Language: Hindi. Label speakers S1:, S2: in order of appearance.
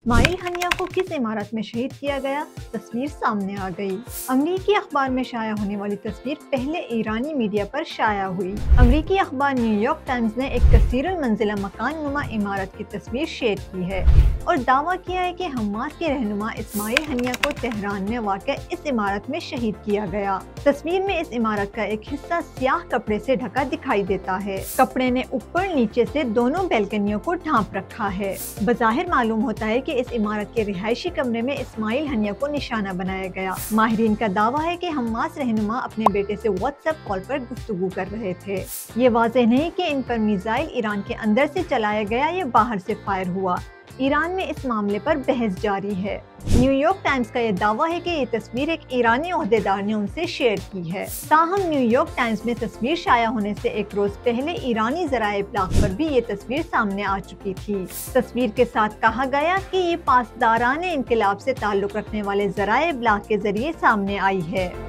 S1: इस्माइल हनिया को किस इमारत में शहीद किया गया, तस्वीर सामने आ गई। अमरीकी अखबार में शाया होने वाली तस्वीर पहले ईरानी मीडिया पर शाया हुई। अमरीकी अखबार न्यूयॉर्क टाइम्स ने एक कसीरुल मंजिला मकान नुमा इमारत की तस्वीर शेयर की है और दावा किया है कि हमास के रहनुमा इस्माइल हनिया को तेहरान में वाक़ इस इमारत में शहीद किया गया। तस्वीर में इस इमारत का एक हिस्सा स्याह कपड़े से ढका दिखाई देता है। कपड़े ने ऊपर नीचे से दोनों बैल्कनियों को ढांप रखा है। बज़ाहिर मालूम होता है कि इस इमारत के रिहायशी कमरे में इस्माइल हनिया को निशाना बनाया गया। माहिरीन का दावा है कि हमास रहनुमा अपने बेटे से व्हाट्सएप कॉल पर गुफ्तगू कर रहे थे। ये वाज़ेह नहीं कि इन पर मिसाइल ईरान के अंदर से चलाया गया या बाहर से फायर हुआ। ईरान में इस मामले पर बहस जारी है। न्यूयॉर्क टाइम्स का यह दावा है कि ये तस्वीर एक ईरानी ओहदेदार ने उनसे शेयर की है। ताहम न्यूयॉर्क टाइम्स में तस्वीर शाया होने से एक रोज पहले ईरानी ज़राए इब्लाग पर भी ये तस्वीर सामने आ चुकी थी। तस्वीर के साथ कहा गया कि ये पासदाराने इनकलाब से ताल्लुक रखने वाले ज़राए इब्लाग के जरिए सामने आई है।